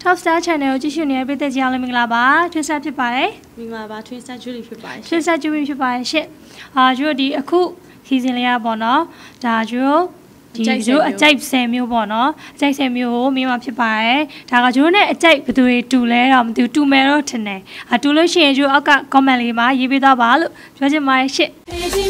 Top Star Channel ကြည့်ရှုနေတဲ့ပရိသတ်ကြီးအားလုံးမင်္ဂလာပါထွန်းဆက်ဖြစ်ပါတယ်မင်္ဂလာပါထွန်းဆက်ဂျူလီဖြစ်ပါတယ်ထွန်းဆက်ဂျူလီဖြစ်ပါတယ်ရှင့်ကျတို့ဒီအခုစီစဉ်လေးရပေါ့နော်ဒါကျတို့ဒီကျတို့အကြိုက်10မျိုးပေါ့နော်အကြိုက်10မျိုးကိုမိမဖြစ်ပါတယ်ဒါကကျတို့နဲ့အကြိုက်ဘယ်သူတွေတူလဲတော့မသိဘူးတူမယ်တော့ထင်တယ်တူလို့ရှိရင်ကျတို့အောက်က comment လေးမှာရေးပေးသွားပါလို့ပြောချင်ပါတယ်ရှင့်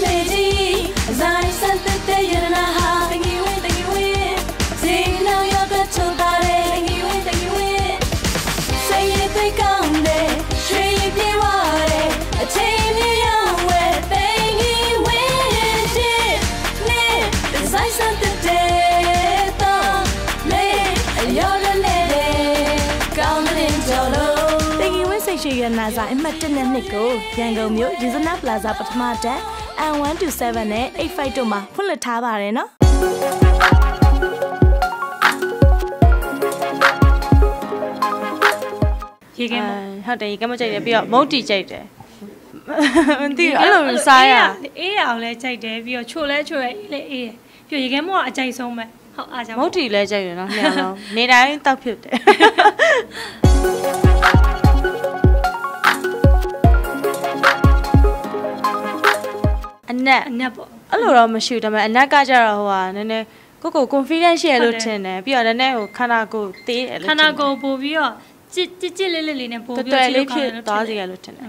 ရှိရနာစာအမှတ်1နဲ့2ကိုရန်ကုန်မြို့ယူဇနာပလာဇာပထမတက် N127 နဲ့85တို့မှာဖွင့်လှစ်ထားပါတယ်နော်ရေကဲဟုတ်တယ်ရေကဲမကြိုက်တယ်ပြီးတော့မုတ်တီကြိုက်တယ်မသိဘူးအဲ့လိုစားရအေးရအောင်လဲကြိုက်တယ်ပြီးတော့ချိုလဲချိုရဲလေအေးပြီးတော့ရေကဲမောကအကြိုက်ဆုံးပဲဟုတ်အားကြောင့်မုတ်တီလဲကြိုက်တယ်နော်နှစ်ယောက်လုံးနေတိုင်းတောက်ဖြစ်တယ်အနက်ပေါ့အဲ့လိုတော့မရှိဘူးဒါပေမဲ့အနက်ကကြတော့ဟိုဟာနည်းနည်းကို confidence ရှိရလို့ထင်တယ်ပြီးတော့နည်းနည်းဟိုခန္ဓာကိုယ်သေးတယ်လို့ခန္ဓာကိုယ်ပို့ပြီးတော့ကြစ်လေးလေးနဲ့ပို့ပြီးတော့လေးဖြစ်သွားစီရလို့ထင်တယ်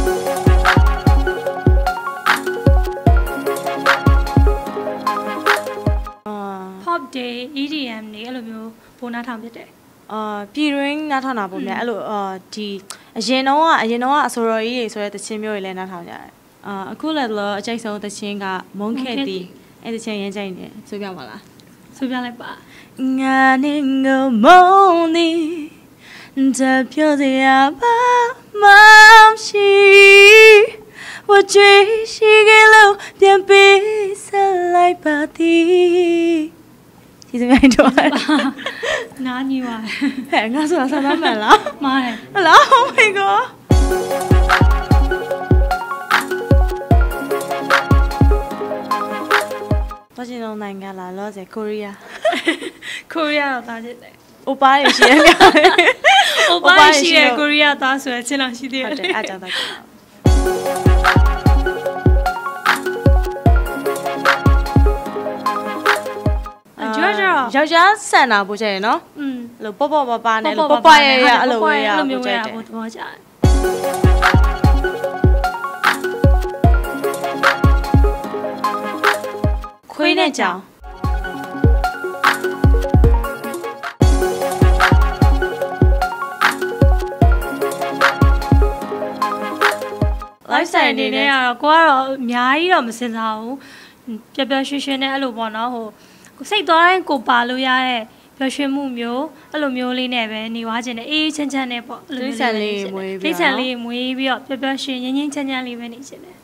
pop day EDM နေအဲ့လိုမျိုးပိုနားထောင်ဖြစ်တယ်ပြည်ရင်းနားထောင်တာပုံများအဲ့လိုဒီအရင်တော့အဆိုတော်ကြီးတွေဆိုတဲ့တခြင်းမျိုးတွေလည်းနားထောင်ကြတယ်အခုလည်းတော့အကြိုက်ဆုံးသချင်းကမုန်းခဲ့သည်အဲ့သချင်းရမ်းကြိုက်နေဆိုပြပါလားဆိုပြလိုက်ပါငါနဲ့ငါမုန်းသည်တပြောစရာပါမရှိ我追ရှိခဲ့လို့ပြန်ပေးဆက်လိုက်ပါသည်ဒီစမိုင်းတော့နားညီပါဟဲ့ငါဆိုတာဆန္ဒမှန်လားမှားတယ်ဟလား Oh my godဘာရှင်လုံးနိုင်ငံလာလောဆယ်ကိုရီးယားတော့သားဖြစ်တယ်အိုပါရရှိတယ်အိုပါရှိတယ်ကိုရီးယားသားဆိုရချင်းလောက်ရှိသေးတယ်ဟုတ်တယ်အားကြောင့်သားယောက်ျားဆန်တာပို့ချင်ရနော်အဲ့လိုပေါ့ပေါ့ပါပါနဲ့လို့ပေါ့ပေါ့ရရအဲ့လိုရမျိုးရပို့သဘောကျတယ်ခွေးနဲ့ကြောင်လိုက်ဆိုင်အနေနဲ့ကတော့ကိုကတော့အများကြီးတော့မစင်စားဘူးပျော်ပျော်ရွှင်ရွှင်နဲ့အဲ့လိုပေါ့နော်ဟိုစိတ်သွားတိုင်းကိုပါလို့ရတဲ့ပျော်ရွှင်မှုမျိုးအဲ့လိုမျိုးလေးနဲ့ပဲနေွားခြင်းနဲ့အေးချမ်းချမ်းနဲ့ပေါ့အဲ့လိုစိတ်လေးမွေးပြီးစိတ်လေးမွေးပြီးတော့ပျော်ပျော်ရွှင်ငြိမ်းငြိမ်းချမ်းချမ်းလေးပဲနေခြင်းနဲ့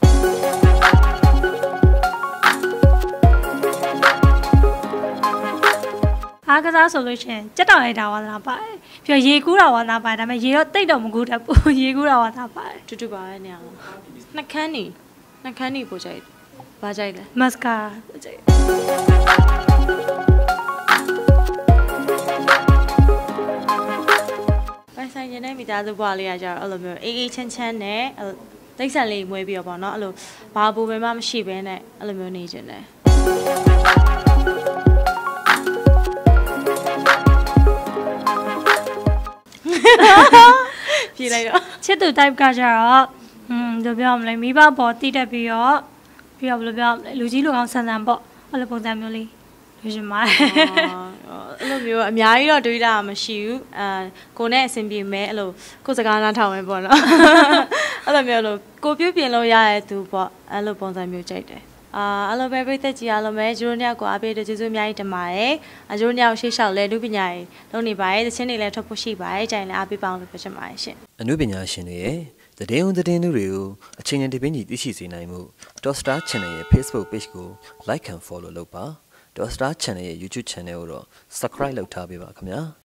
အားကစားဆိုလို့ရှိရင်ကြက်တောင်ရိုက်တာဝါသနာပါတယ်ပြီးတော့ရေကူးတာဝါသနာပါတယ်ဒါပေမဲ့ရေတော့တိတ်တော့မကူးတတ်ဘူးရေကူးတာဝါသနာပါတယ်တူပါရဲ့နေရာနှခမ်းနေပို့ကြိုက်ဘာကြိုက်လဲမတ်စကာပို့ကြိုက်ပိုင်ဆိုင်ရတဲ့မိသားစုဘွားလေးကကြတော့အဲ့လိုမျိုးအေးအေးချမ်းချမ်းနဲ့တိတ်ဆန်လေးမွေးပြီးတော့ပေါ့နော်အဲ့လိုဘာဘူးပဲမရှိဘဲနဲ့အဲ့လိုမျိုးနေကြတယ်ပြေးလိုက်တော့ချစ်သူ type ကကြတော့တို့ပြောမလဲမိဘပေါ်တိတက်ပြီးတော့ဘယ်လိုပြောလူကြီးလူအောင်ဆန်ဆန်ပေါ့အဲ့လိုပုံစံမျိုးလေးလိုချင်ပါတယ်အဲ့လိုမျိုးအများကြီးတော့တွေးတာမရှိဘူးကိုနဲ့အဆင်ပြေမယ်အဲ့လိုကိုစကားနားထောင်မယ်ပေါ့နော်အဲ့လိုမျိုးလို့ကိုပြုတ်ပြင်လို့ရတဲ့သူပေါ့အဲ့လိုပုံစံမျိုးကြိုက်တယ်အဲ့လိုပဲပြည့်သက်ကြည်အားလုံးပဲဂျိုးနှစ်ယောက်ကိုအားပေးတဲ့ကျေးဇူးအများကြီးတင်ပါတယ်ဂျိုးနှစ်ယောက်ရှေ့လျှောက်လဲလူပညာရေးလုပ်နေပါတယ်သချင်းတွေလည်းထွက်ဖို့ရှိပါတယ်ကြိုင်လည်းအားပေးပါအောင်လို့ပြောချင်ပါတယ်ရှင်အနုပညာရှင်တွေရဲ့သတင်းဦးသတင်းသူတွေကိုအချိန်နဲ့တပင်းကြီးသိရှိစေနိုင်မှု Top Star Channel ရဲ့ Facebook Page ကို Like and Follow လုပ်ပါ Top Star Channel ရဲ့ YouTube Channel ကိုတော့ Subscribe လုပ်ထားပေးပါခင်ဗျာ